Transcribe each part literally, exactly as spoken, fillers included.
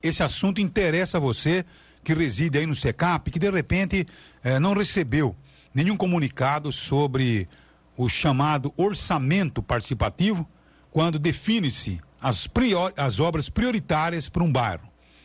esse assunto interessa a você que reside aí no SECAP, que de repente eh, não recebeu nenhum comunicado sobre o chamado orçamento participativo, quando define-se as, prior, as obras prioritárias para um bairro.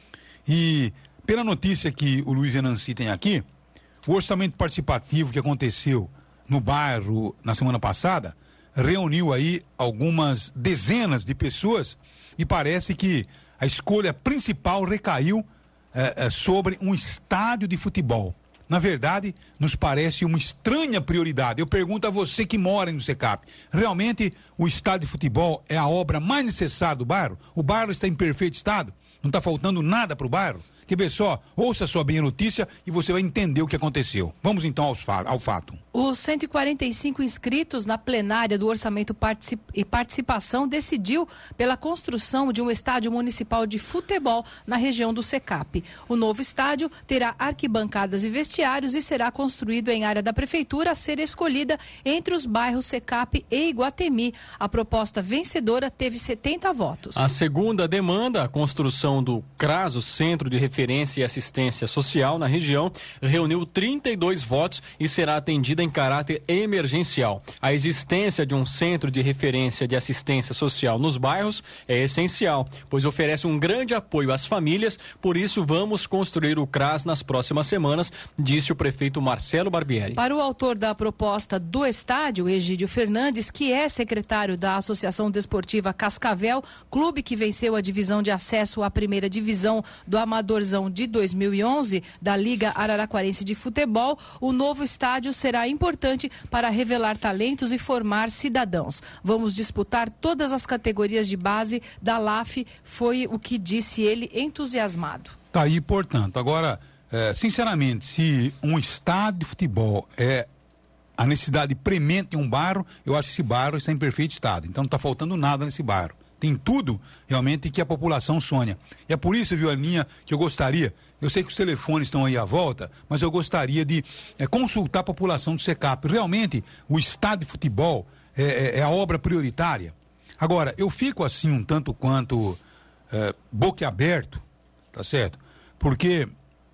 E pela notícia que o Luiz Venanci tem aqui, o orçamento participativo que aconteceu no bairro na semana passada reuniu aí algumas dezenas de pessoas e parece que a escolha principal recaiu eh, eh, sobre um estádio de futebol. Na verdade, nos parece uma estranha prioridade. Eu pergunto a você que mora no SECAP, realmente o estádio de futebol é a obra mais necessária do bairro? O bairro está em perfeito estado? Não está faltando nada para o bairro? Quer ver só? Ouça só bem a notícia e você vai entender o que aconteceu. Vamos então aos fa- ao fato. Os cento e quarenta e cinco inscritos na plenária do Orçamento Particip- e Participação decidiu pela construção de um estádio municipal de futebol na região do SECAP. O novo estádio terá arquibancadas e vestiários e será construído em área da prefeitura a ser escolhida entre os bairros SECAP e Iguatemi. A proposta vencedora teve setenta votos. A segunda demanda, a construção do CRAS, o Centro de Referência e Assistência Social na região, reuniu trinta e dois votos e será atendida em caráter emergencial. A existência de um centro de referência de assistência social nos bairros é essencial, pois oferece um grande apoio às famílias, por isso vamos construir o CRAS nas próximas semanas, disse o prefeito Marcelo Barbieri. Para o autor da proposta do estádio, Egídio Fernandes, que é secretário da Associação Desportiva Cascavel, clube que venceu a divisão de acesso à primeira divisão do Amadorzão de dois mil e onze, da Liga Araraquarense de Futebol, o novo estádio será importante para revelar talentos e formar cidadãos. Vamos disputar todas as categorias de base da L A F, foi o que disse ele, entusiasmado. Tá aí, portanto. Agora, eh, sinceramente, se um estádio de futebol é a necessidade premente de um bairro, eu acho que esse bairro está em perfeito estado. Então não está faltando nada nesse bairro. Tem tudo, realmente, que a população sonha. E é por isso, viu, Aninha, que eu gostaria, eu sei que os telefones estão aí à volta, mas eu gostaria de é, consultar a população do SECAP. Realmente, o estádio de futebol é, é, é a obra prioritária. Agora, eu fico assim um tanto quanto é, boquiaberto, tá certo? Porque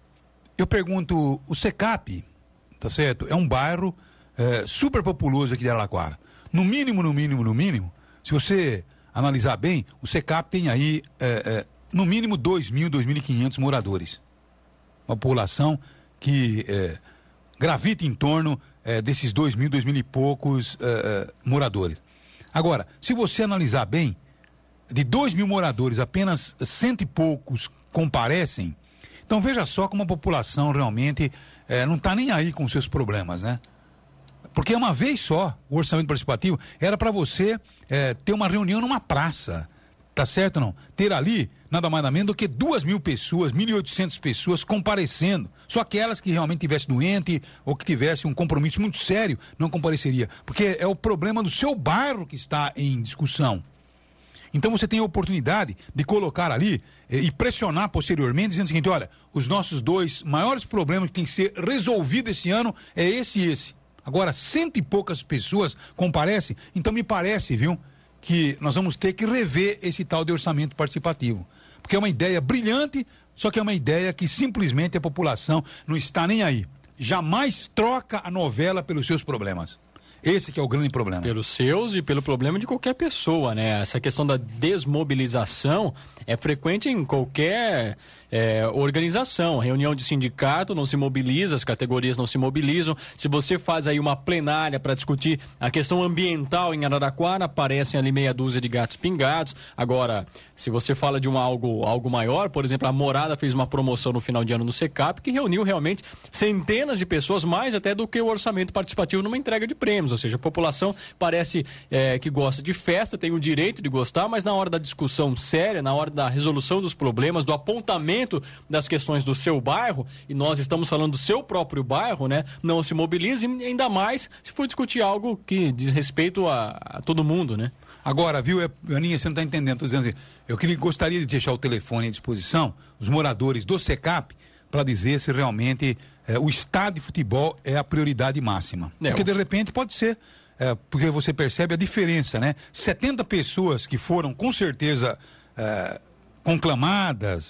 eu pergunto, o SECAP, tá certo? É um bairro é, super populoso aqui de Araraquara. No mínimo, no mínimo, no mínimo, se você analisar bem, o SECAP tem aí, é, é, no mínimo, dois mil, dois mil e quinhentos moradores. Uma população que é, gravita em torno é, desses dois mil, dois mil e poucos é, é, moradores. Agora, se você analisar bem, de dois mil moradores, apenas cento e poucos comparecem. Então veja só como a população realmente é, não está nem aí com os seus problemas, né? Porque uma vez só, o orçamento participativo era para você é, ter uma reunião numa praça, tá certo ou não? Ter ali, nada mais nada menos do que duas mil pessoas, mil e oitocentas pessoas comparecendo. Só aquelas que realmente tivessem doente ou que tivessem um compromisso muito sério não compareceria. Porque é o problema do seu bairro que está em discussão. Então você tem a oportunidade de colocar ali eh, e pressionar posteriormente, dizendo o seguinte, olha, os nossos dois maiores problemas que tem que ser resolvidos esse ano é esse e esse. Agora, cento e poucas pessoas comparecem, então me parece, viu, que nós vamos ter que rever esse tal de orçamento participativo. Porque é uma ideia brilhante, só que é uma ideia que simplesmente a população não está nem aí. Jamais troca a novela pelos seus problemas. Esse que é o grande problema. Pelos seus e pelo problema de qualquer pessoa, né? Essa questão da desmobilização é frequente em qualquer é, organização. Reunião de sindicato não se mobiliza, as categorias não se mobilizam. Se você faz aí uma plenária para discutir a questão ambiental em Araraquara, aparecem ali meia dúzia de gatos pingados. Agora, se você fala de um algo, algo maior, por exemplo, a Morada fez uma promoção no final de ano no SECAP que reuniu realmente centenas de pessoas, mais até do que o orçamento participativo numa entrega de prêmios. Ou seja, a população parece é, que gosta de festa, tem o direito de gostar, mas na hora da discussão séria, na hora da resolução dos problemas, do apontamento das questões do seu bairro, e nós estamos falando do seu próprio bairro, né? Não se mobilize, ainda mais se for discutir algo que diz respeito a, a todo mundo, né? Agora, viu, Aninha, você não está entendendo, estou dizendo assim, eu queria, gostaria de deixar o telefone à disposição, os moradores do SECAP, para dizer se realmente é, o estádio de futebol é a prioridade máxima. É, porque de repente pode ser, é, porque você percebe a diferença, né? setenta pessoas que foram com certeza é, conclamadas,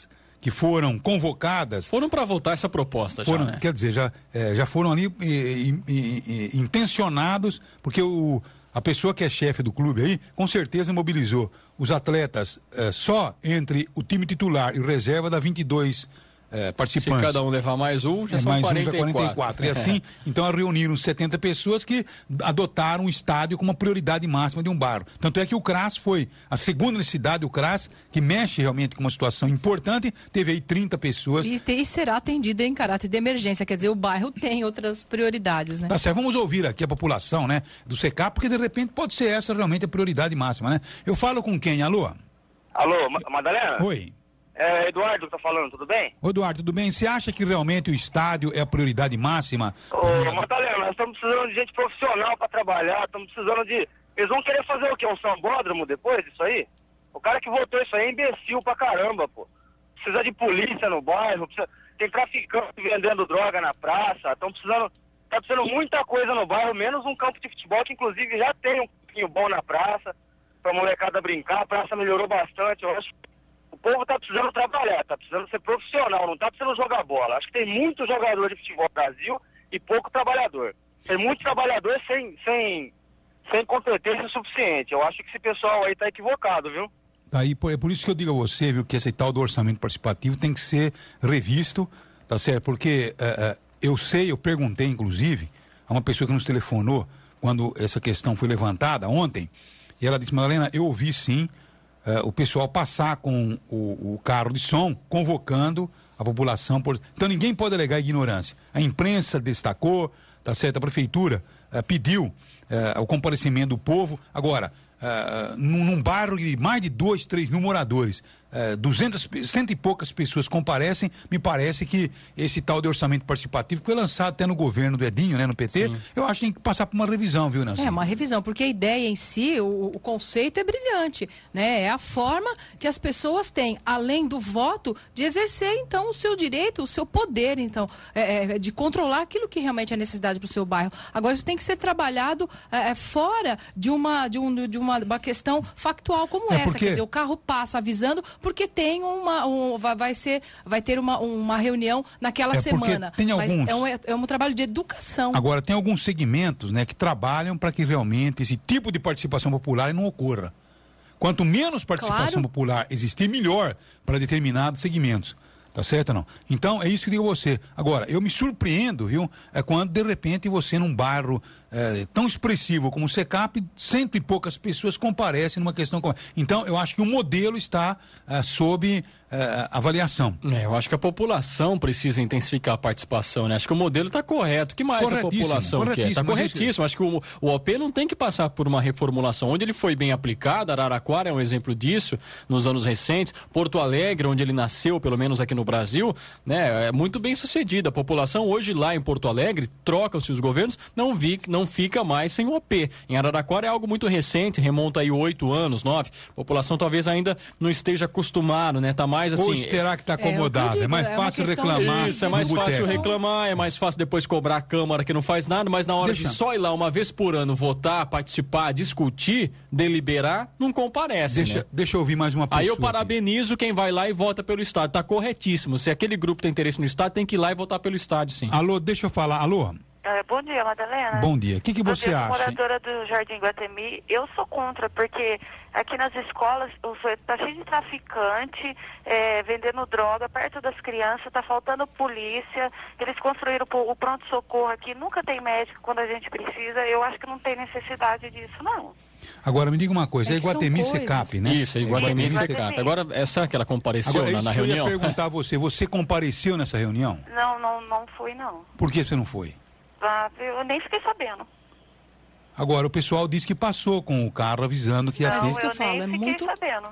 que foram convocadas. Foram para votar essa proposta foram, já, né? Quer dizer, já, é, já foram ali e, e, e, e, intencionados, porque o, a pessoa que é chefe do clube aí, com certeza mobilizou os atletas é, só entre o time titular e o reserva dá vinte e dois É, participantes. Se cada um levar mais um, já é, são mais quarenta e quatro. Um, quarenta e quatro. E assim, então reuniram setenta pessoas que adotaram o estádio como uma prioridade máxima de um bairro. Tanto é que o C R A S foi a segunda necessidade, o C R A S, que mexe realmente com uma situação importante, teve aí trinta pessoas. E, e será atendida em caráter de emergência, quer dizer, o bairro tem outras prioridades, né? Tá certo, vamos ouvir aqui a população, né, do C C A P, porque de repente pode ser essa realmente a prioridade máxima, né? Eu falo com quem, alô? Alô, Ma- Madalena? Oi. É Eduardo que tá falando, tudo bem? Ô Eduardo, tudo bem? Você acha que realmente o estádio é a prioridade máxima? Ô, Madalena, nós estamos precisando de gente profissional pra trabalhar, estamos precisando de... Eles vão querer fazer o quê? Um sambódromo depois disso aí? O cara que votou isso aí é imbecil pra caramba, pô. Precisa de polícia no bairro, precisa... tem traficante vendendo droga na praça, estão precisando... Tá precisando muita coisa no bairro, menos um campo de futebol que inclusive já tem um pouquinho bom na praça, pra molecada brincar, a praça melhorou bastante, eu acho. O povo tá precisando trabalhar, tá precisando ser profissional, não tá precisando jogar bola. Acho que tem muito jogador de futebol no Brasil e pouco trabalhador. Tem muito trabalhador sem, sem, sem competência suficiente. Eu acho que esse pessoal aí tá equivocado, viu? Tá aí, por, é por isso que eu digo a você, viu, que esse tal do orçamento participativo tem que ser revisto, tá certo? Porque uh, uh, eu sei, eu perguntei, inclusive, a uma pessoa que nos telefonou quando essa questão foi levantada ontem, e ela disse, Madalena, eu ouvi sim, Uh, o pessoal passar com o, o carro de som, convocando a população. Por... Então ninguém pode alegar ignorância. A imprensa destacou, tá certo? A prefeitura uh, pediu uh, o comparecimento do povo. Agora, uh, num, num bairro de mais de dois, três mil moradores, uh, duzentas, cento e poucas pessoas comparecem, me parece que esse tal de orçamento participativo que foi lançado até no governo do Edinho, né, no P T, sim, eu acho que tem que passar por uma revisão, viu, Nancy? É, uma revisão, porque a ideia em si, o, o conceito é brilhante, né? É a forma que as pessoas têm, além do voto, de exercer, então, o seu direito, o seu poder, então, é, é, de controlar aquilo que realmente é necessidade para o seu bairro. Agora, isso tem que ser trabalhado é, fora de uma, de, um, de uma, uma questão factual como é essa, porque... quer dizer, o carro passa avisando porque tem uma, um, vai, vai, ser, vai ter uma, uma reunião naquela é semana. Tem Mas alguns... é, um, é um trabalho de educação. Agora, tem alguns segmentos, né, que trabalham para que realmente esse tipo de participação popular não ocorra. Quanto menos participação claro. popular existir, melhor para determinados segmentos. Tá certo ou não? Então, é isso que eu digo a você. Agora, eu me surpreendo, viu? É quando, de repente, você num bairro é, tão expressivo como o C C A P, cento e poucas pessoas comparecem numa questão como... Então, eu acho que o modelo está é, sob é, avaliação. É, eu acho que a população precisa intensificar a participação, né? Acho que o modelo está correto. O que mais a população quer? Está corretíssimo. Acho que o, o O P não tem que passar por uma reformulação. Onde ele foi bem aplicado, Araraquara é um exemplo disso, nos anos recentes. Porto Alegre, onde ele nasceu, pelo menos aqui no Brasil, né? É muito bem sucedida. A população hoje lá em Porto Alegre, trocam-se os governos, não, vi, não fica mais sem o O P. Em Araraquara é algo muito recente, remonta aí oito anos, nove. A população talvez ainda não esteja acostumada, né? Tá mais assim... Ou terá que estar tá acomodado. É, é mais é fácil reclamar. Isso, é mais fácil reclamar, é mais fácil depois cobrar a Câmara que não faz nada, mas na hora Deixa. de só ir lá uma vez por ano votar, participar, discutir, deliberar, não comparece, Deixa, né? deixa eu ouvir mais uma pessoa. Aí eu parabenizo aqui. Quem vai lá e vota pelo Estado. Tá corretíssimo. Se aquele grupo tem interesse no Estado, tem que ir lá e votar pelo Estado, sim. Alô, deixa eu falar. Alô? É, bom dia, Madalena. Bom dia. O que, que você eu acha? Eu sou moradora do Jardim Guatemi. Eu sou contra, porque aqui nas escolas está cheio de traficante, é, vendendo droga perto das crianças, está faltando polícia. Eles construíram o pronto-socorro aqui, nunca tem médico quando a gente precisa. Eu acho que não tem necessidade disso, não. Agora, me diga uma coisa, é, é Iguatemi C C A P, né? Isso, é Iguatemi C C A P. Agora, é, será que ela compareceu Agora, na, na isso reunião? Eu ia perguntar a você, você compareceu nessa reunião? Não, não, não fui, não. Por que você não foi? Ah, eu nem fiquei sabendo. Agora, o pessoal disse que passou com o carro avisando que ia ter... Mas isso que eu, eu falo, nem é fiquei muito... sabendo.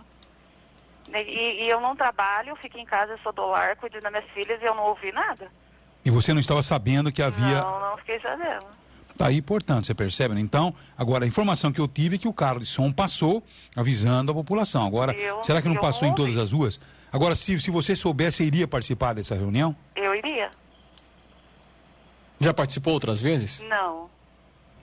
E, e eu não trabalho, fico em casa, eu sou do lar, cuido das minhas filhas e eu não ouvi nada. E você não estava sabendo que havia... Não, não fiquei sabendo. Tá aí, portanto, você percebe, né? Então, agora, a informação que eu tive é que o carro de som passou avisando a população. Agora, eu, será que não passou não em todas as ruas? Agora, se, se você soubesse, iria participar dessa reunião? Eu iria. Já participou outras vezes? Não.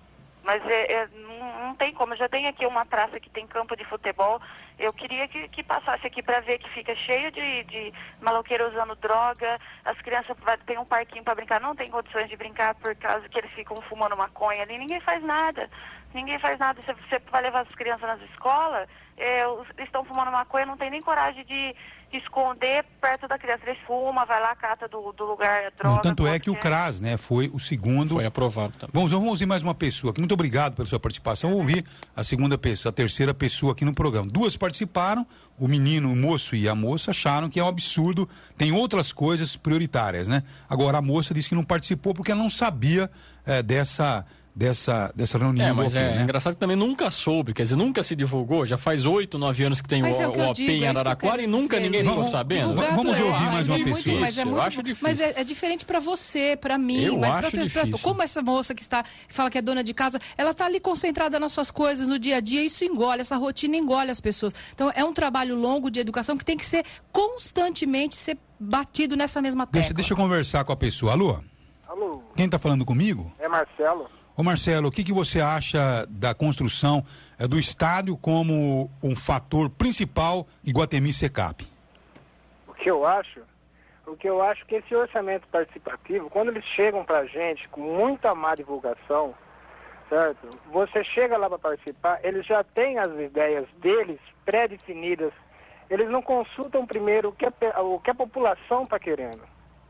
Mas é, é, não, não tem como. Eu já tenho aqui uma praça que tem campo de futebol. Eu queria que, que passasse aqui para ver que fica cheio de, de maloqueiro usando droga. As crianças tem um parquinho para brincar, não tem condições de brincar por causa que eles ficam fumando maconha ali. Ninguém faz nada. Ninguém faz nada. Você, você vai levar as crianças nas escolas, é, os, eles estão fumando maconha, não tem nem coragem de, de esconder perto da criança. Eles fumam, vai lá, cata do, do lugar a droga. Não, tanto é que o CRAS, né, foi o segundo. Foi aprovado também. Vamos, vamos ouvir mais uma pessoa aqui. Muito obrigado pela sua participação. Vou ouvir a segunda pessoa, a terceira pessoa aqui no programa. Duas participaram, o menino, o moço e a moça acharam que é um absurdo, tem outras coisas prioritárias, né? Agora a moça disse que não participou porque ela não sabia é, dessa. Dessa, dessa reunião. É, mas do O P, é né? engraçado que também nunca soube, quer dizer, nunca se divulgou, já faz oito, nove anos que tem Mas o, é o que eu o O P digo, em é isso que eu Araraquara quero e nunca dizer, ninguém Luiz. ficou sabendo. Divulgado Vamos é- ouvir acho mais uma muito, pessoa. Mas é Eu muito, acho difícil. mas é, é diferente para você, para mim, Eu mas pra, acho pra, difícil. como essa moça que está que fala que é dona de casa, ela está ali concentrada nas suas coisas no dia a dia, isso engole, essa rotina engole as pessoas. Então é um trabalho longo de educação que tem que ser constantemente ser batido nessa mesma tecla. Deixa, deixa eu conversar com a pessoa. Alô? Alô, Quem está falando comigo? é Marcelo. Ô Marcelo, o que, que você acha da construção é, do estádio como um fator principal Iguatemi-Secap? O que eu acho? O que eu acho que esse orçamento participativo, quando eles chegam pra gente com muita má divulgação, certo? Você chega lá para participar, eles já têm as ideias deles pré-definidas, eles não consultam primeiro o que a, o que a população está querendo.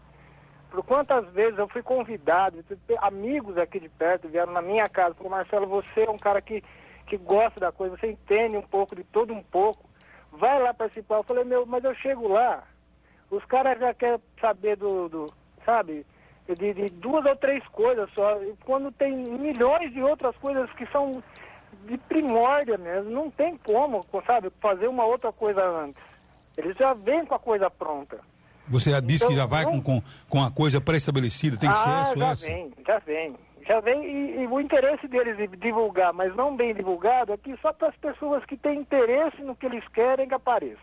Por quantas vezes eu fui convidado, amigos aqui de perto vieram na minha casa, falou, Marcelo, você é um cara que, que gosta da coisa, você entende um pouco de tudo um pouco, vai lá participar. Eu falei, meu, mas eu chego lá, os caras já querem saber do, do sabe, de, de duas ou três coisas só, e quando tem milhões de outras coisas que são de primórdia mesmo, não tem como, sabe, fazer uma outra coisa antes. Eles já vêm com a coisa pronta. Você já disse Então, que já vai não... com, com, com a coisa pré-estabelecida, tem que ah, ser essa ou já essa? vem, já vem. Já vem e, e o interesse deles de divulgar, mas não bem divulgado, aqui só para as pessoas que têm interesse no que eles querem que apareça.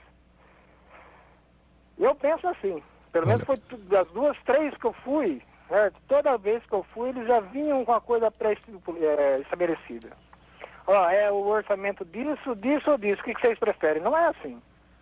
Eu penso assim, pelo menos foi das duas, três que eu fui, certo? Toda vez que eu fui, eles já vinham com a coisa pré-estabelecida. Ó, é o orçamento disso, disso ou disso, o que, que vocês preferem? Não é assim.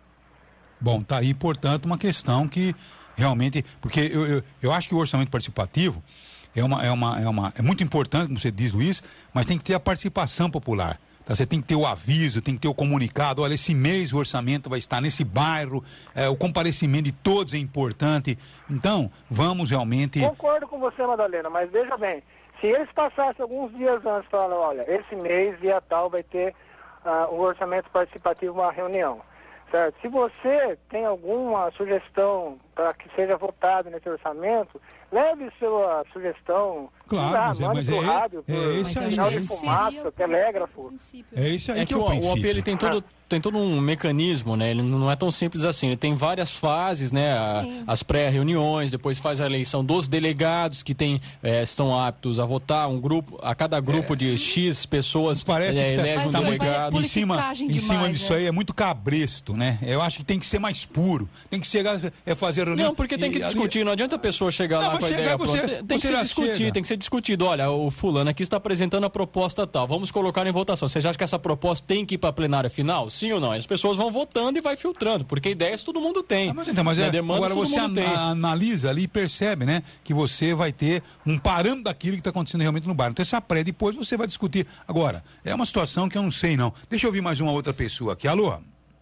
Bom, tá aí, portanto, uma questão que realmente, porque eu, eu, eu acho que o orçamento participativo é uma, é uma, é uma, é muito importante, como você diz, Luiz, mas tem que ter a participação popular. Tá? Você tem que ter o aviso, tem que ter o comunicado, olha, esse mês o orçamento vai estar nesse bairro, é, o comparecimento de todos é importante. Então, vamos realmente... Concordo com você, Madalena, mas veja bem, se eles passassem alguns dias antes falando, olha, esse mês, dia tal, vai ter uh, o orçamento participativo, uma reunião. Certo. Se você tem alguma sugestão para que seja votado nesse orçamento, leve sua sugestão. Claro, lá, mas é, mande mas pro é, rádio, é, por é esse aí. sinal de Esse fumaça, seria o telégrafo. princípio. É isso aí É que, que é o, o o O P princípio. ele tem todo, tem todo um mecanismo, né? Ele não é tão simples assim. Ele tem várias fases, né? A- Sim. as pré-reuniões, depois faz a eleição dos delegados que tem, eh, estão aptos a votar. Um grupo, a cada grupo de X pessoas Parece eh, que tá, elege um Mas olha, delegado. em cima, politicagem em cima demais, disso né? aí é muito cabresto, né? Eu acho que tem que ser mais puro, tem que chegar, é fazer reunião. Não, porque tem que e- discutir. Não adianta a pessoa chegar Não, lá mas com a chegar ideia você- pronta. Tem, tem você que já ser discutir, chega. tem que ser discutido. Olha, o fulano aqui está apresentando a proposta tal. Vamos colocar em votação. Vocês acham que essa proposta tem que ir para a plenária final? Sim ou não? As pessoas vão votando e vai filtrando, porque ideias todo mundo tem. Ah, mas, então, mas Né? é, Demandas agora todo você mundo an- tem. analisa ali e percebe, né, que você vai ter um parâmetro daquilo que está acontecendo realmente no bairro. Então essa pré, depois você vai discutir. Agora, é uma situação que eu não sei não. Deixa eu ouvir mais uma outra pessoa aqui. Alô?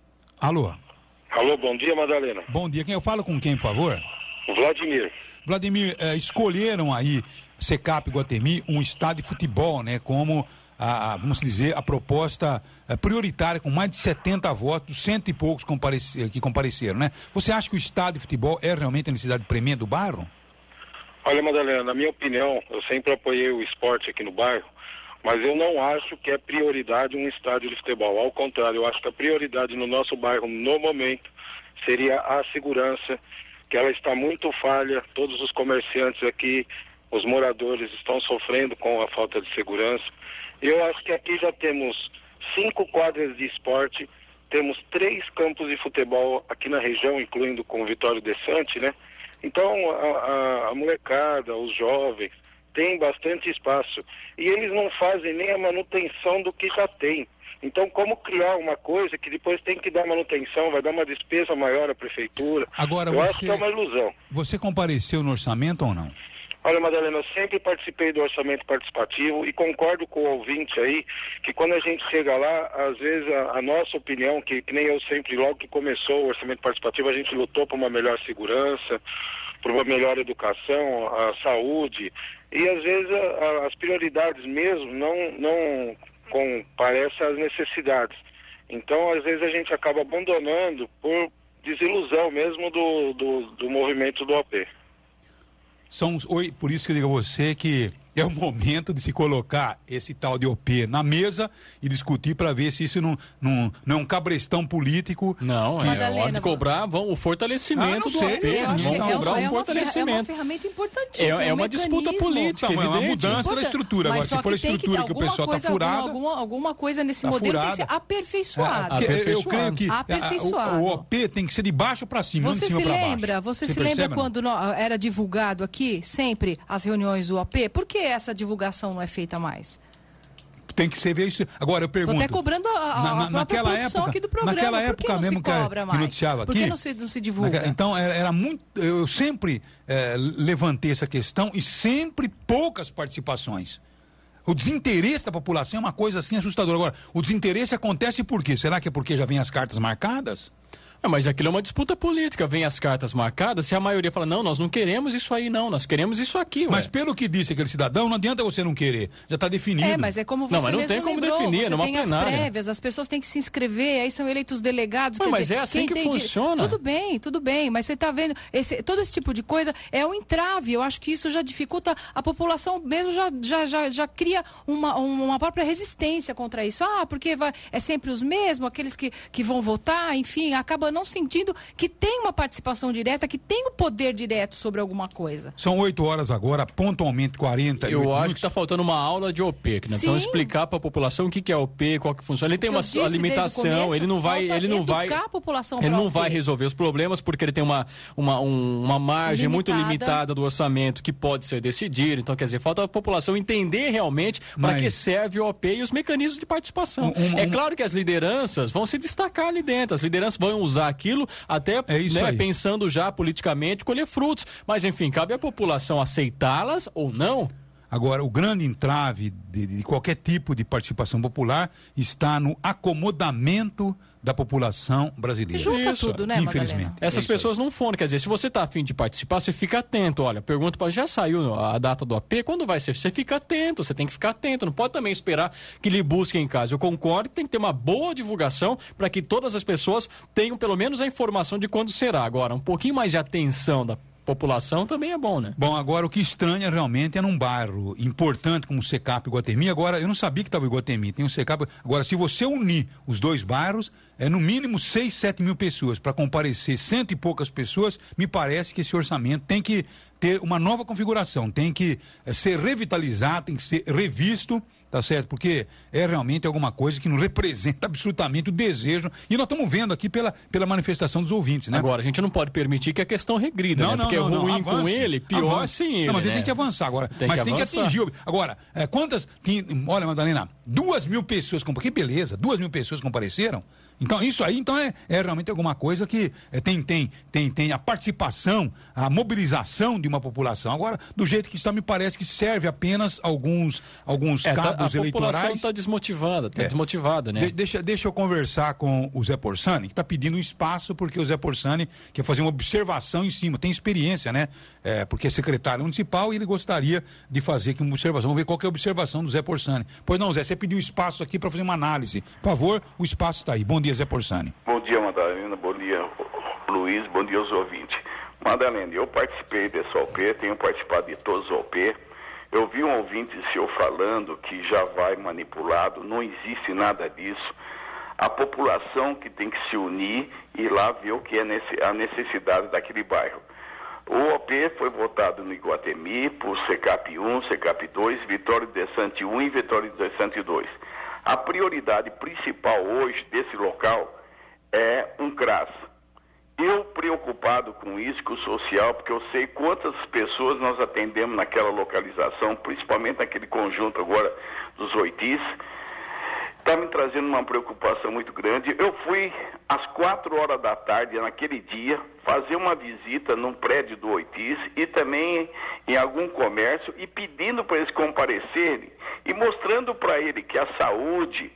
Alô? Alô, bom dia, Madalena. Bom dia. Quem eu falo com quem, por favor? Vladimir. Vladimir, eh, escolheram aí, Secap Iguatemi, um estádio de futebol, né? Como, a, a, vamos dizer, a proposta eh, prioritária, com mais de setenta votos, cento e poucos comparece, que compareceram, né? Você acha que o estádio de futebol é realmente a necessidade premente do bairro? Olha, Madalena, na minha opinião, eu sempre apoiei o esporte aqui no bairro, mas eu não acho que é prioridade um estádio de futebol. Ao contrário, eu acho que a prioridade no nosso bairro, no momento, seria a segurança, que ela está muito falha. Todos os comerciantes aqui, os moradores estão sofrendo com a falta de segurança. Eu acho que aqui já temos cinco quadras de esporte, temos três campos de futebol aqui na região, incluindo com o Vitório Desante, né? Então, a, a, a molecada, os jovens, tem bastante espaço. E eles não fazem nem a manutenção do que já tem. Então, como criar uma coisa que depois tem que dar manutenção, vai dar uma despesa maior à prefeitura? Agora, eu você, acho que é uma ilusão. Você compareceu no orçamento ou não? Olha, Madalena, eu sempre participei do orçamento participativo e concordo com o ouvinte aí, que quando a gente chega lá, às vezes a, a nossa opinião, que, que nem eu sempre, logo que começou o orçamento participativo, a gente lutou por uma melhor segurança, por uma melhor educação, a saúde, e às vezes a, a, as prioridades mesmo não, não comparecem às necessidades. Então, às vezes a gente acaba abandonando por desilusão mesmo do, do, do movimento do O P. São os, oi, por isso que eu digo a você que é o momento de se colocar esse tal de O P na mesa e discutir para ver se isso não, não, não é um cabrestão político. Não, que... é Madalena, hora de cobrar vão, o fortalecimento ah, do sei, O P. Eu acho Vão que é, cobrar uma, o é, uma, fortalecimento. é uma ferramenta importantíssima. É, é um uma disputa política. Não, é uma evidente. mudança Importante. da estrutura. Mas Agora, só se for a que tem estrutura que, que o pessoal está furada... Alguma, alguma coisa nesse tá modelo furada. tem que ser aperfeiçoado. É, Aperfeiçoado. eu creio que Aperfeiçoado. a, o, o O P tem que ser de baixo para cima, não de Você cima se para baixo. lembra? Você, Você se percebe, lembra não? quando no- era divulgado aqui, sempre, as reuniões do O P? Por que essa divulgação não é feita mais? Tem que ser ver isso. Agora eu pergunto. Estou até cobrando a, a, na, na, a própria naquela produção época, aqui do programa. naquela Por época que não mesmo se que, cobra que mais? noticiava Por aqui. que não se, não se divulga? naquela, então era, era muito. Eu sempre eh, levantei essa questão e sempre poucas participações. O desinteresse da população é uma coisa assim assustadora. Agora, o desinteresse acontece por quê? Será que é porque já vem as cartas marcadas? É, mas aquilo é uma disputa política. Vem as cartas marcadas, se a maioria fala, não, nós não queremos isso aí, não, nós queremos isso aqui. Ué. Mas pelo que disse aquele cidadão, não adianta você não querer. Já está definido. É, mas é como você Não, mas não mesmo tem como lembrou, definir, você numa tem plenária. as prévias, as pessoas têm que se inscrever, aí são eleitos delegados. Ué, quer mas dizer, é assim quem que tem de- funciona. Tudo bem, tudo bem, mas você está vendo, esse, todo esse tipo de coisa é um entrave, eu acho que isso já dificulta, a população mesmo já, já, já, já cria uma, uma própria resistência contra isso. Ah, porque vai, é sempre os mesmos, aqueles que, que vão votar, enfim, acaba não sentindo que tem uma participação direta, que tem o poder direto sobre alguma coisa. São oito horas agora, pontualmente quarenta e oito Eu acho minutos. que está faltando uma aula de O P, que nós Sim. precisamos explicar para a população o que, que é O P, qual que funciona. Ele tem Que uma eu disse desde o limitação, começo, ele não vai, falta ele não vai, educar a população ele pra não O P. vai resolver os problemas porque ele tem uma, uma, um- uma margem muito Limitada. limitada do orçamento que pode ser decidido. Então, quer dizer, falta a população entender realmente para Mas- que serve o O P e os mecanismos de participação. Um- um- é um- claro que as lideranças vão se destacar ali dentro, as lideranças vão usar aquilo até É isso né, aí. pensando já politicamente colher frutos. Mas, enfim, cabe à população aceitá-las ou não. Agora, o grande entrave de, de qualquer tipo de participação popular está no acomodamento da população brasileira. Junta Isso, tudo, né, infelizmente. Madalena? Essas É isso pessoas não foram, quer dizer, se você está afim de participar, você fica atento. Olha, pergunta para já saiu a data do A P, quando vai ser? Você fica atento, você tem que ficar atento, não pode também esperar que lhe busquem em casa. Eu concordo que tem que ter uma boa divulgação para que todas as pessoas tenham pelo menos a informação de quando será. Agora, um pouquinho mais de atenção da população também é bom, né? Bom, agora o que estranha realmente é num bairro importante como o Secap e Iguatemi. Agora, eu não sabia que estava o Iguatemi, tem o Secap. Agora, se você unir os dois bairros, é no mínimo seis, sete mil pessoas. Para comparecer cento e poucas pessoas, me parece que esse orçamento tem que ter uma nova configuração, tem que eh, ser revitalizado, tem que ser revisto. Tá certo? Porque é realmente alguma coisa que não representa absolutamente o desejo. E nós estamos vendo aqui pela, pela manifestação dos ouvintes, né? Agora, a gente não pode permitir que a questão regrida, Não, né? não, Porque não, é não, ruim com avance, ele, pior avance. sem ele. Não, mas ele né? tem que avançar agora. Tem mas que tem avançar. que atingir. o- Agora, é, quantas. Tem, olha, Madalena, duas mil pessoas. compa- Que beleza, duas mil pessoas compareceram. Então, isso aí então é, é realmente alguma coisa que é, tem, tem, tem, tem a participação, a mobilização de uma população. Agora, do jeito que está, me parece que serve apenas alguns, alguns É, tá- cabos a população eleitorais. está desmotivada, está É. desmotivada, né? De- deixa, deixa eu conversar com o Zé Porsani, que está pedindo um espaço, porque o Zé Porsani quer fazer uma observação em cima. Tem experiência, né? É, porque é secretário municipal e ele gostaria de fazer aqui uma observação. Vamos ver qual que é a observação do Zé Porsani. Pois não, Zé, você pediu espaço aqui para fazer uma análise. Por favor, o espaço está aí. Bom dia, Zé Porsani. Bom dia, Madalena. Bom dia, Luiz. Bom dia aos ouvintes. Madalena, eu participei desse O P, tenho participado de todos os O P. Eu vi um ouvinte seu falando que já vai manipulado, não existe nada disso. A população que tem que se unir e ir lá ver o que é a necessidade daquele bairro. O O P foi votado no Iguatemi por Secap um, Secap dois, Vitória de Sante um e Vitória de Sante dois. A prioridade principal hoje desse local é um C R A S. Eu preocupado com isso, com o social, porque eu sei quantas pessoas nós atendemos naquela localização, principalmente naquele conjunto agora dos Oitis, está me trazendo uma preocupação muito grande. Eu fui às quatro horas da tarde, naquele dia, fazer uma visita num prédio do Oitis e também em algum comércio e pedindo para eles comparecerem e mostrando para ele que a saúde,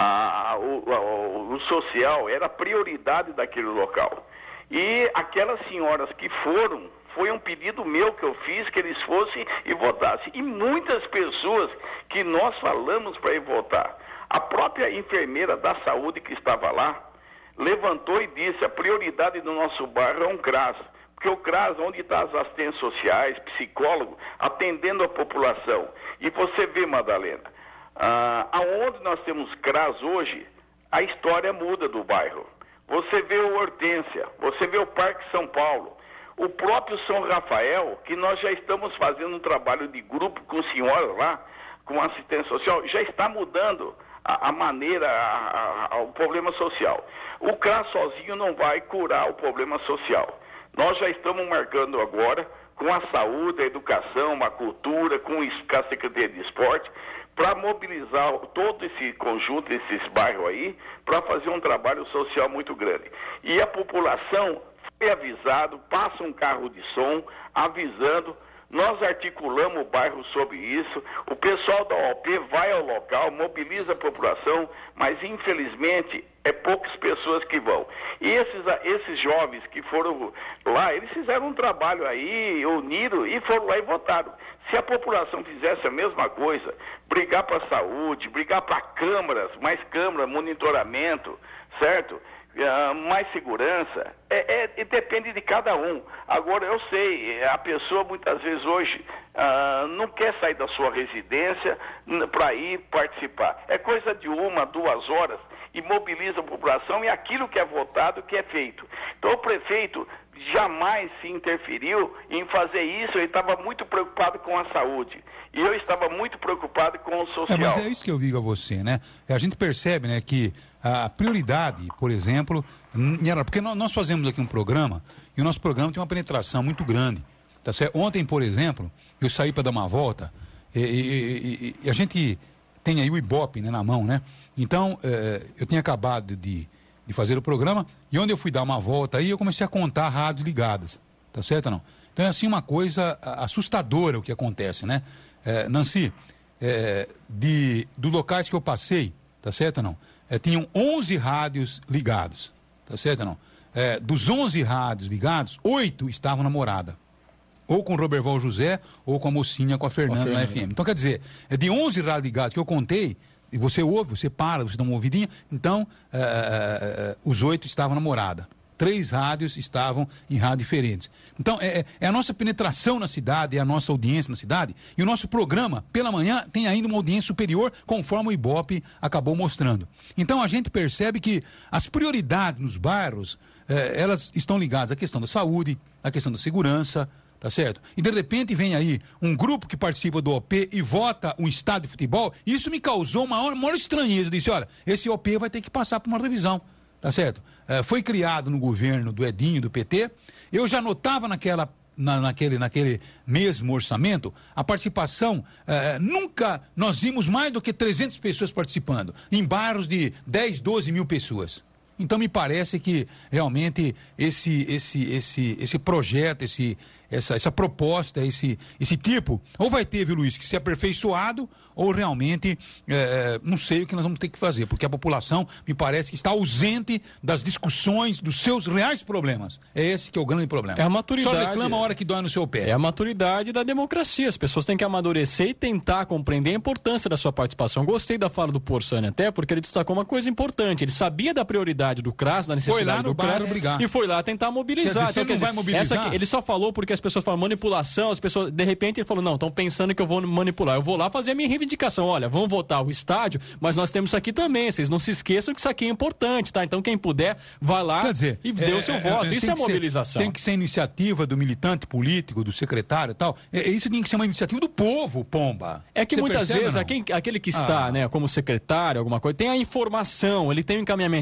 a, o, a, o social era a prioridade daquele local. E aquelas senhoras que foram, foi um pedido meu que eu fiz, que eles fossem e votassem. E muitas pessoas que nós falamos para ir votar. A própria enfermeira da saúde que estava lá, levantou e disse, a prioridade do nosso bairro é um C R A S. Porque o C R A S, onde estão as assistentes sociais, psicólogos, atendendo a população. E você vê, Madalena, ah, aonde nós temos C R A S hoje, a história muda do bairro. Você vê o Hortência, você vê o Parque São Paulo, o próprio São Rafael, que nós já estamos fazendo um trabalho de grupo com senhoras lá, com assistência social, já está mudando a, a maneira, a, a, o problema social. O C R A S sozinho não vai curar o problema social. Nós já estamos marcando agora, com a saúde, a educação, a cultura, com a Secretaria de Esporte, para mobilizar todo esse conjunto, esses bairros aí, para fazer um trabalho social muito grande. E a população foi avisado, passa um carro de som, avisando, nós articulamos o bairro sobre isso, o pessoal da O A P vai ao local, mobiliza a população, mas infelizmente é poucas pessoas que vão. E esses, esses jovens que foram lá, eles fizeram um trabalho aí, uniram e foram lá e votaram. Se a população fizesse a mesma coisa, brigar para a saúde, brigar para câmaras, mais câmaras, monitoramento, certo? Uh, mais segurança, é, é, depende de cada um. Agora, eu sei, a pessoa muitas vezes hoje uh, não quer sair da sua residência para ir participar. É coisa de uma, duas horas e mobiliza a população e aquilo que é votado, que é feito. Então, o prefeito jamais se interferiu em fazer isso, ele estava muito preocupado com a saúde. E eu estava muito preocupado com o social. É, mas é isso que eu digo a você, né? A gente percebe, né, que a prioridade, por exemplo, era porque nós fazemos aqui um programa e o nosso programa tem uma penetração muito grande. Tá certo? Ontem, por exemplo, eu saí para dar uma volta e, e, e, e a gente tem aí o Ibope, né, na mão, né? Então, eh, eu tinha acabado de, de fazer o programa e onde eu fui dar uma volta aí, eu comecei a contar rádios ligadas. Tá certo ou não? Então é assim uma coisa assustadora o que acontece, né? Eh, Nancy, eh, de, dos locais que eu passei, tá certo ou não? É, tinham onze rádios ligados, tá certo ou não? É, dos onze rádios ligados, oito estavam na morada. Ou com o Roberval José, ou com a mocinha, com a Fernanda, na F M. Então, quer dizer, é de onze rádios ligados que eu contei, e você ouve, você para, você dá uma ouvidinha, então, é, é, é, os oito estavam na morada. Três rádios estavam em rádios diferentes. Então, é, é a nossa penetração na cidade, é a nossa audiência na cidade. E o nosso programa, pela manhã, tem ainda uma audiência superior, conforme o Ibope acabou mostrando. Então, a gente percebe que as prioridades nos bairros, eh, elas estão ligadas à questão da saúde, à questão da segurança, tá certo? E, de repente, vem aí um grupo que participa do O P e vota um estádio de futebol. E isso me causou uma maior estranheza. Eu disse, olha, esse O P vai ter que passar por uma revisão, tá certo? Uh, foi criado no governo do Edinho, do P T. Eu já notava naquela, na, naquele, naquele mesmo orçamento a participação. Uh, nunca nós vimos mais do que trezentas pessoas participando, em bairros de dez, doze mil pessoas. Então me parece que realmente esse, esse, esse, esse projeto, esse, essa, essa proposta, esse, esse tipo, ou vai ter, viu, Luiz, que ser aperfeiçoado, ou realmente é, não sei o que nós vamos ter que fazer, porque a população me parece que está ausente das discussões dos seus reais problemas. É esse que é o grande problema. É a maturidade. Só reclama a hora que dói no seu pé. É a maturidade da democracia. As pessoas têm que amadurecer e tentar compreender a importância da sua participação. Gostei da fala do Porsani até, porque ele destacou uma coisa importante. Ele sabia da prioridade do C R A S, da necessidade foi lá no do C R A S, brigar. E foi lá tentar mobilizar. Quer dizer, então, você quer não dizer, vai mobilizar? Essa aqui, ele só falou porque as pessoas falam manipulação, as pessoas, de repente ele falou, não, estão pensando que eu vou manipular. Eu vou lá fazer a minha reivindicação. Olha, vamos votar o estádio, mas nós temos isso aqui também. Vocês não se esqueçam que isso aqui é importante, tá? Então quem puder, vai lá Quer dizer, e dê é, o seu é, voto. é, Isso é mobilização. Ser, tem que ser iniciativa do militante político, do secretário e tal. É, isso tem que ser uma iniciativa do povo, pomba. É que Você muitas percebe, vezes aquele, aquele que está, ah. né, como secretário, alguma coisa, tem a informação, ele tem o encaminhamento. Olha, tem esse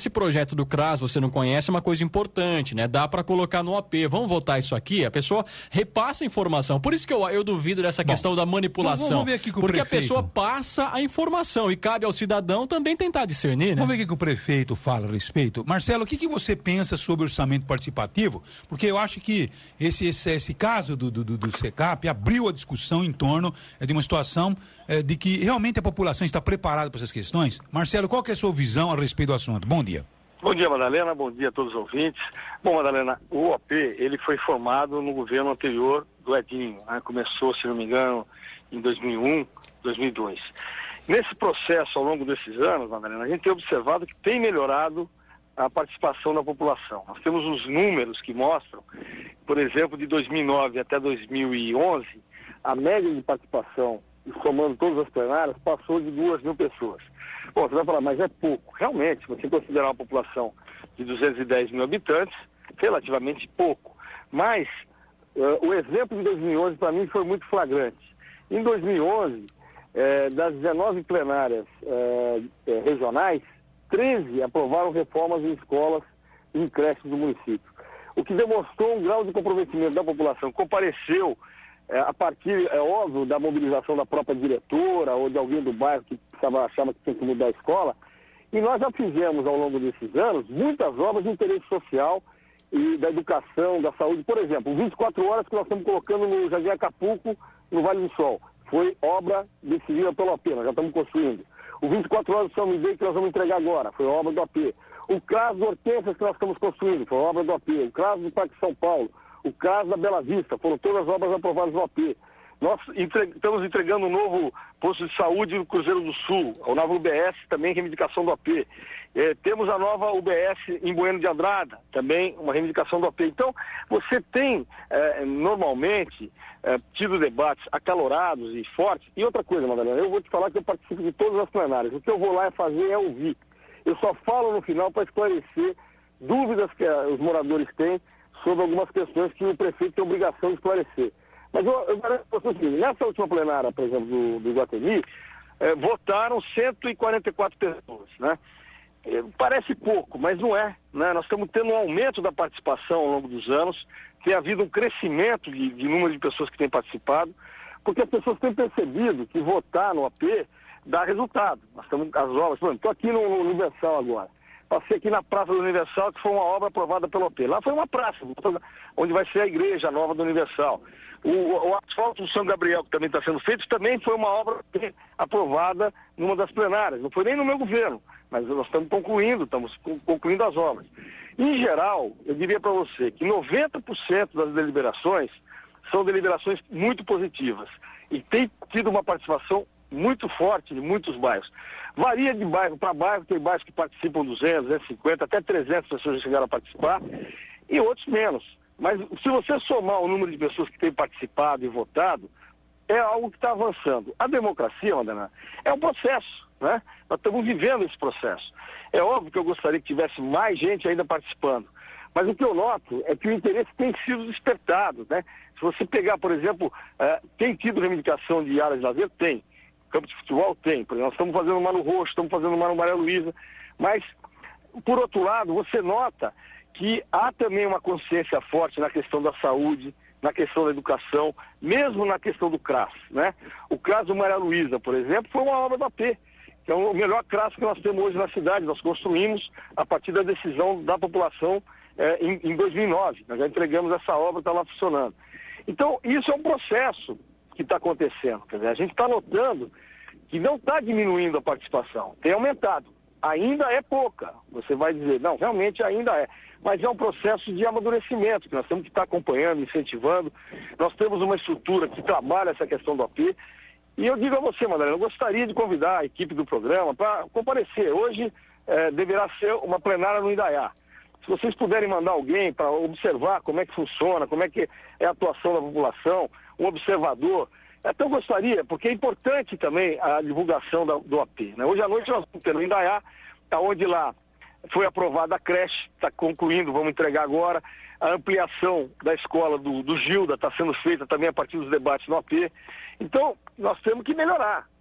esse projeto do C R A S, você não conhece, é uma coisa importante, né? Dá para colocar no A P. Vamos votar isso aqui? A pessoa repassa a informação. Por isso que eu, eu duvido dessa Bom, questão da manipulação. Vamos ver aqui com o porque prefeito. A pessoa passa a informação e cabe ao cidadão também tentar discernir, né? Vamos ver o que o prefeito fala a respeito. Marcelo, o que, que você pensa sobre o orçamento participativo? Porque eu acho que esse, esse, esse caso do, do, do SECAP abriu a discussão em torno é, de uma situação é, de que realmente a população está preparada para essas questões. Marcelo, qual que é a sua visão a respeito do assunto? Bom dia. Bom dia, Madalena. Bom dia a todos os ouvintes. Bom, Madalena, o O A P, ele foi formado no governo anterior do Edinho, né? Começou, se não me engano, em dois mil e um, dois mil e dois. Nesse processo, ao longo desses anos, Madalena, a gente tem observado que tem melhorado a participação da população. Nós temos os números que mostram, por exemplo, de dois mil e nove até dois mil e onze, a média de participação, somando todas as plenárias, passou de duas mil pessoas. Bom, você vai falar, mas é pouco. Realmente, se você considerar uma população de duzentos e dez mil habitantes, relativamente pouco. Mas uh, o exemplo de dois mil e onze, para mim, foi muito flagrante. Em dois mil e onze, eh, das dezenove plenárias eh, eh, regionais, treze aprovaram reformas em escolas e em creches do município. O que demonstrou um grau de comprometimento da população que compareceu é, a partir, é óbvio, da mobilização da própria diretora ou de alguém do bairro que achava, achava que tinha que mudar a escola. E nós já fizemos, ao longo desses anos, muitas obras de interesse social e da educação, da saúde. Por exemplo, vinte e quatro horas que nós estamos colocando no Jardim Acapulco, no Vale do Sol. Foi obra decidida pelo A P, nós já estamos construindo. O vinte e quatro horas do São Miguel que nós vamos entregar agora, foi obra do A P. O C R A S do Hortências que nós estamos construindo, foi obra do A P. O C R A S do Parque São Paulo, o C R A S da Bela Vista, foram todas as obras aprovadas do A P. Nós entre... estamos entregando um novo posto de saúde no Cruzeiro do Sul, a nova U B S, também reivindicação do A P. É, temos a nova U B S em Bueno de Andrada, também uma reivindicação do A P. Então, você tem, é, normalmente, é, tido debates acalorados e fortes. E outra coisa, Madalena, eu vou te falar que eu participo de todas as plenárias. O que eu vou lá é fazer é ouvir. Eu só falo no final para esclarecer dúvidas que uh, os moradores têm sobre algumas questões que o prefeito tem obrigação de esclarecer. Mas eu, eu garanto para você, nessa última plenária, por exemplo, do, do Iguatemi, eh, votaram cento e quarenta e quatro pessoas, né? Eh, parece pouco, mas não é, né? Nós estamos tendo um aumento da participação ao longo dos anos, tem havido um crescimento de, de número de pessoas que têm participado, porque as pessoas têm percebido que votar no A P dá resultado. Nós estamos, as obras, por exemplo, estou aqui no, no Universal agora. Passei aqui na Praça do Universal, que foi uma obra aprovada pelo A P. Lá foi uma praça, onde vai ser a igreja nova do Universal. O, o asfalto do São Gabriel, que também está sendo feito, também foi uma obra aprovada numa das plenárias. Não foi nem no meu governo, mas nós estamos concluindo, estamos concluindo as obras. Em geral, eu diria para você que noventa por cento das deliberações são deliberações muito positivas e tem tido uma participação muito forte de muitos bairros. Varia de bairro para bairro, tem bairros que participam duzentas, duzentas e cinquenta, até trezentas pessoas já chegaram a participar e outros menos. Mas se você somar o número de pessoas que têm participado e votado, é algo que está avançando. A democracia, Madalena, é um processo, né? Nós estamos vivendo esse processo. É óbvio que eu gostaria que tivesse mais gente ainda participando, mas o que eu noto é que o interesse tem sido despertado, né? Se você pegar, por exemplo, uh, tem tido reivindicação de áreas de lazer? Tem. Campo de futebol? Tem. Por exemplo, nós estamos fazendo uma no Roxo, estamos fazendo uma no Maria Luísa, mas, por outro lado, você nota que há também uma consciência forte na questão da saúde, na questão da educação, mesmo na questão do C R A S, né? O C R A S do Maria Luísa, por exemplo, foi uma obra da A P, que é o melhor C R A S que nós temos hoje na cidade. Nós construímos a partir da decisão da população eh, em, em dois mil e nove. Nós já entregamos essa obra, está lá funcionando. Então, isso é um processo que está acontecendo. Quer dizer, a gente está notando que não está diminuindo a participação, tem aumentado. Ainda é pouca. Você vai dizer, não, realmente ainda é. Mas é um processo de amadurecimento, que nós temos que estar acompanhando, incentivando. Nós temos uma estrutura que trabalha essa questão do A P. E eu digo a você, Madalena, eu gostaria de convidar a equipe do programa para comparecer. Hoje eh, deverá ser uma plenária no Indaiá. Se vocês puderem mandar alguém para observar como é que funciona, como é que é a atuação da população, um observador, até eu gostaria, porque é importante também a divulgação da, do A P, né? Hoje à noite nós vamos ter no Indaiá, onde lá foi aprovada a creche, está concluindo, vamos entregar agora. A ampliação da escola do, do Gilda está sendo feita também a partir dos debates no A P. Então, nós temos que melhorar.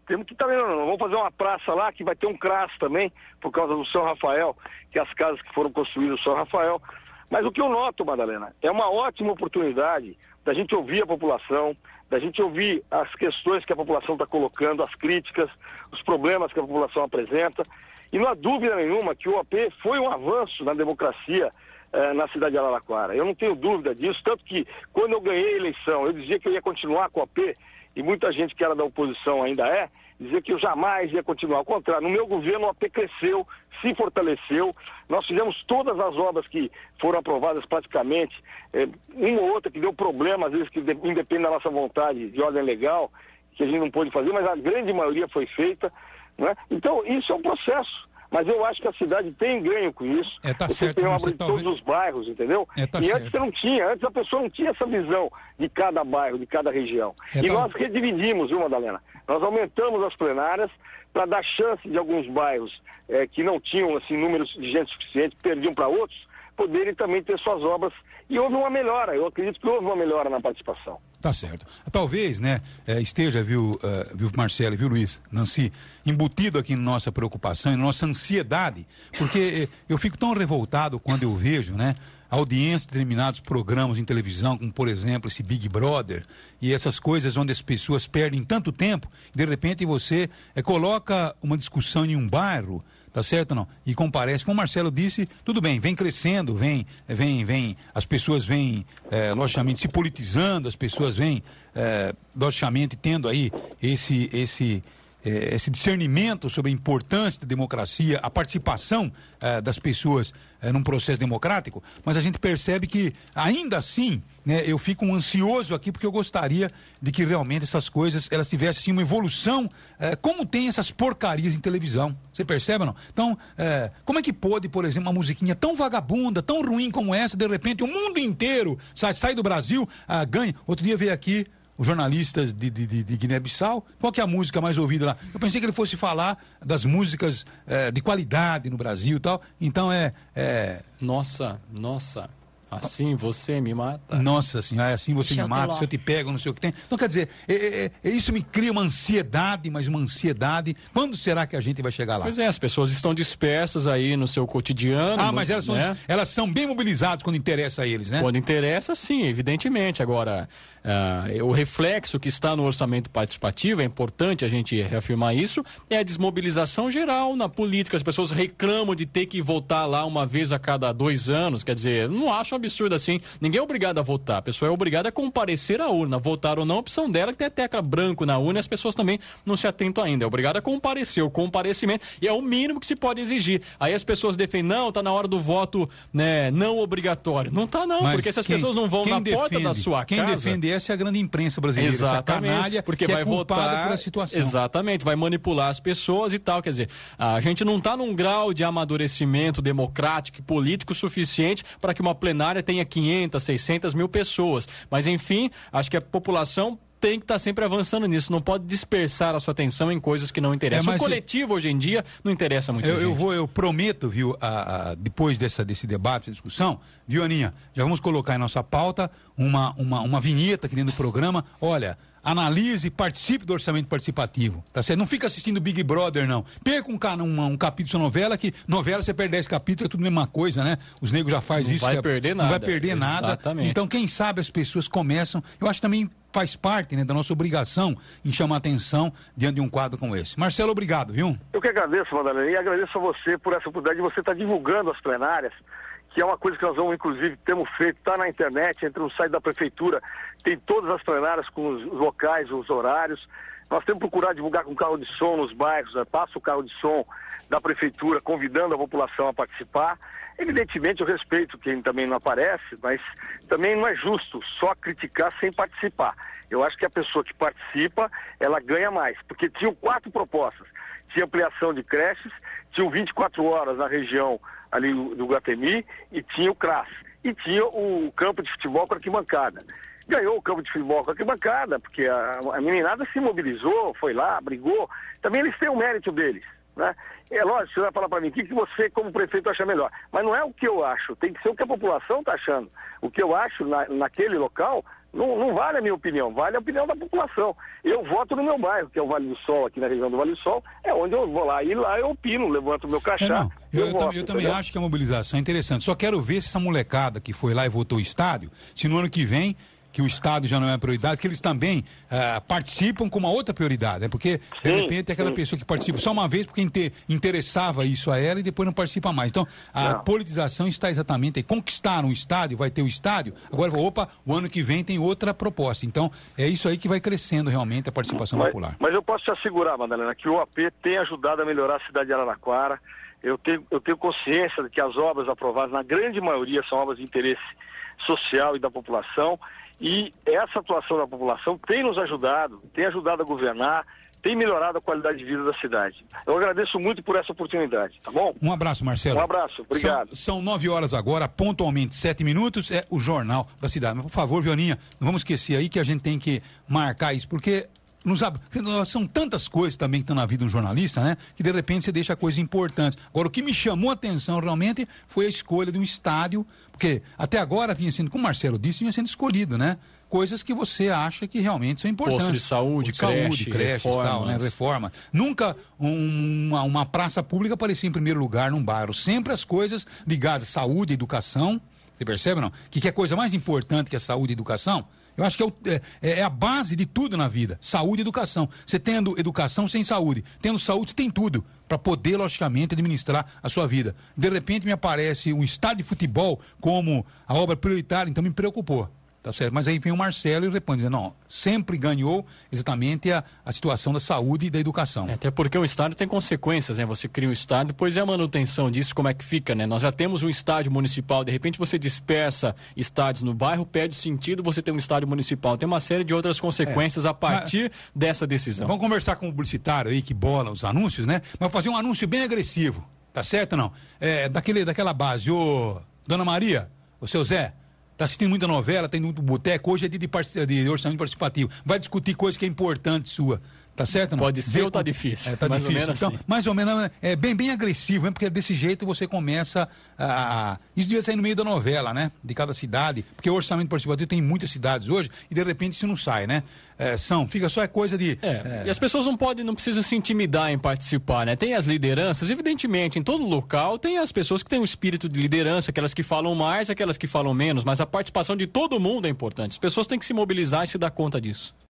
temos que estar melhorando. Vamos fazer uma praça lá que vai ter um C R A S também, por causa do São Rafael, que é as casas que foram construídas no São Rafael. Mas o que eu noto, Madalena, é uma ótima oportunidade da gente ouvir a população, da gente ouvir as questões que a população está colocando, as críticas, os problemas que a população apresenta. E não há dúvida nenhuma que o O P foi um avanço na democracia eh, na cidade de Araraquara. Eu não tenho dúvida disso, tanto que quando eu ganhei a eleição, eu dizia que eu ia continuar com o O P, e muita gente que era da oposição ainda é, dizia que eu jamais ia continuar. Ao contrário, no meu governo o O P cresceu, se fortaleceu, nós fizemos todas as obras que foram aprovadas praticamente, eh, uma ou outra que deu problema, às vezes que independe da nossa vontade de ordem legal, que a gente não pôde fazer, mas a grande maioria foi feita, né? Então isso é um processo. Mas eu acho que a cidade tem ganho com isso. É, tá você certo, tem uma você obra em talvez... todos os bairros, entendeu? É, tá e certo. antes você não tinha, antes a pessoa não tinha essa visão de cada bairro, de cada região. É, e tá... nós redividimos, viu, Madalena? Nós aumentamos as plenárias para dar chance de alguns bairros eh, que não tinham assim, números de gente suficiente, perdiam para outros, poderem também ter suas obras. E houve uma melhora, eu acredito que houve uma melhora na participação. Tá certo. Talvez, né, esteja, viu, uh, viu, Marcelo, viu, Luiz, Nancy, embutido aqui na nossa preocupação e na nossa ansiedade, porque eu fico tão revoltado quando eu vejo, né, a audiência de determinados programas em televisão, como, por exemplo, esse Big Brother, e essas coisas onde as pessoas perdem tanto tempo, de repente você é, coloca uma discussão em um bairro, tá certo ou não? E comparece, como o Marcelo disse, tudo bem, vem crescendo, vem, vem, vem, as pessoas vêm, é, logicamente, se politizando, as pessoas vêm, é, logicamente, tendo aí esse, esse, é, esse discernimento sobre a importância da democracia, a participação é, das pessoas é, num processo democrático, mas a gente percebe que, ainda assim, né, eu fico ansioso aqui porque eu gostaria de que realmente essas coisas elas tivessem assim, uma evolução, eh, como tem essas porcarias em televisão. Você percebe ou não? Então, eh, como é que pode, por exemplo, uma musiquinha tão vagabunda, tão ruim como essa, de repente o mundo inteiro sai, sai do Brasil, ah, ganha. Outro dia veio aqui os jornalistas de, de, de, de Guiné-Bissau. Qual que é a música mais ouvida lá? Eu pensei que ele fosse falar das músicas eh, de qualidade no Brasil e tal. Então é... é... Nossa, nossa... Assim você me mata. Nossa senhora, é assim você Deixa me mata, se eu te pego, não sei o que tem. Então, quer dizer, é, é, isso me cria uma ansiedade, mas uma ansiedade. Quando será que a gente vai chegar lá? Pois é, as pessoas estão dispersas aí no seu cotidiano. Ah, mas elas são, né? elas são bem mobilizadas quando interessa a eles, né? Quando interessa, sim, evidentemente. Agora, uh, o reflexo que está no orçamento participativo, é importante a gente reafirmar isso, é a desmobilização geral na política. As pessoas reclamam de ter que votar lá uma vez a cada dois anos. Quer dizer, não acho um absurdo assim. Ninguém é obrigado a votar. A pessoa é obrigada a comparecer à urna. Votar ou não, a opção dela, que tem a tecla branco na urna, e as pessoas também não se atentam ainda. É obrigada a comparecer. O comparecimento e é o mínimo que se pode exigir. Aí as pessoas defendem, não, tá na hora do voto, né, não obrigatório. Não tá não, mas porque se as quem, pessoas não vão na defende, porta da sua quem casa... Quem defende essa é a grande imprensa brasileira. Exatamente, essa canalha, porque que vai é culpada votar pela situação. Exatamente, vai manipular as pessoas e tal. Quer dizer, a gente não está num grau de amadurecimento democrático e político suficiente para que uma plenária tenha quinhentas, seiscentas mil pessoas. Mas, enfim, acho que a população tem que estar tá sempre avançando nisso, não pode dispersar a sua atenção em coisas que não interessam. É, o coletivo, eu, hoje em dia, não interessa muito. Eu, eu vou, eu prometo, viu, a, a, depois dessa, desse debate, dessa discussão, viu, Aninha, já vamos colocar em nossa pauta uma, uma, uma vinheta aqui dentro do programa. Olha, analise e participe do orçamento participativo, tá certo? Não fica assistindo Big Brother, não. Perca um, um, um capítulo de sua novela, que novela você perde dez capítulos, é tudo a mesma coisa, né? Os negros já fazem não isso. Vai é, perder não nada. vai perder nada. Exatamente. Então, quem sabe as pessoas começam, eu acho que também faz parte, né, da nossa obrigação em chamar atenção diante de um quadro como esse. Marcelo, obrigado, viu? Eu que agradeço, Madalena, e agradeço a você por essa oportunidade de você estar divulgando as plenárias, que é uma coisa que nós vamos, inclusive, temos feito, está na internet, entra no site da prefeitura, tem todas as plenárias com os locais, os horários. Nós temos procurado divulgar com carro de som nos bairros, né? Passa o carro de som da prefeitura, convidando a população a participar. Evidentemente, eu respeito quem também não aparece, mas também não é justo só criticar sem participar. Eu acho que a pessoa que participa, ela ganha mais, porque tinham quatro propostas. Tinha ampliação de creches, tinham vinte e quatro horas na região ali do Guatemi, e tinha o C R A S, e tinha o campo de futebol com arquibancada. Ganhou o campo de futebol com arquibancada, porque a, a meninada se mobilizou, foi lá, brigou. Também eles têm o mérito deles. né? É lógico, você vai falar para mim, o que, que você, como prefeito, acha melhor? Mas não é o que eu acho, tem que ser o que a população está achando. O que eu acho na, naquele local não, não vale a minha opinião, vale a opinião da população. Eu voto no meu bairro, que é o Vale do Sol, aqui na região do Vale do Sol, é onde eu vou lá, e lá eu opino, levanto o meu crachá. É, não, eu, eu, eu, voto, também, eu também acho que a mobilização é interessante, só quero ver se essa molecada que foi lá e votou o estádio, se no ano que vem, que o estádio já não é prioridade, que eles também uh, participam com uma outra prioridade, né? Porque, de sim, repente, é aquela sim. pessoa que participa só uma vez porque inter, interessava isso a ela e depois não participa mais. Então, a não. politização está exatamente aí. Conquistaram o estádio, vai ter o estádio, agora, opa, o ano que vem tem outra proposta. Então, é isso aí que vai crescendo realmente a participação mas, popular. Mas eu posso te assegurar, Madalena, que o A P tem ajudado a melhorar a cidade de Araraquara. Eu tenho, eu tenho consciência de que as obras aprovadas, na grande maioria, são obras de interesse social e da população. E essa atuação da população tem nos ajudado, tem ajudado a governar, tem melhorado a qualidade de vida da cidade. Eu agradeço muito por essa oportunidade, tá bom? Um abraço, Marcelo. Um abraço, obrigado. São, são nove horas agora, pontualmente sete minutos, é o Jornal da Cidade. Mas, por favor, Vioninha, não vamos esquecer aí que a gente tem que marcar isso, porque nos, são tantas coisas também que estão na vida de um jornalista, né? Que de repente você deixa coisas importantes. Agora, o que me chamou a atenção realmente foi a escolha de um estádio, porque até agora vinha sendo, como o Marcelo disse, vinha sendo escolhido, né? Coisas que você acha que realmente são importantes. Posto de saúde, Posto de creche, saúde, creches e tal, né? Reforma. Nunca um, uma, uma praça pública aparecia em primeiro lugar num bairro. Sempre as coisas ligadas à saúde, educação. Você percebe, não? Que, que é a coisa mais importante que a saúde e educação? Eu acho que é, o, é, é a base de tudo na vida, saúde e educação. Você tendo educação sem saúde, tendo saúde, você tem tudo para poder, logicamente, administrar a sua vida. De repente me aparece um estádio de futebol como a obra prioritária, então me preocupou. Tá certo? Mas aí vem o Marcelo e responde, dizendo, não, sempre ganhou exatamente a, a situação da saúde e da educação. É, até porque o estádio tem consequências, né? Você cria um estádio, depois é a manutenção disso, como é que fica, né? Nós já temos um estádio municipal, de repente você dispersa estádios no bairro, perde sentido você ter um estádio municipal. Tem uma série de outras consequências é. a partir mas, dessa decisão. Vamos conversar com o publicitário aí que bola os anúncios, né? Mas fazer um anúncio bem agressivo, tá certo ou não? É, daquele, daquela base, ô Dona Maria, ô seu Zé, tá assistindo muita novela, tem muito boteco, hoje é dia de, part... de orçamento participativo. Vai discutir coisa que é importante sua. Tá certo? Não? Pode ser Vê ou tá difícil? É, tá mais difícil. Ou menos então, assim. mais ou menos, é bem, bem agressivo, né? Porque desse jeito você começa a... Isso devia sair no meio da novela, né? De cada cidade, porque o orçamento participativo tem muitas cidades hoje e de repente isso não sai, né? É, são, fica só é coisa de... É, é... E as pessoas não podem, não precisam se intimidar em participar, né? Tem as lideranças, evidentemente, em todo local tem as pessoas que têm um espírito de liderança, aquelas que falam mais, aquelas que falam menos, mas a participação de todo mundo é importante. As pessoas têm que se mobilizar e se dar conta disso.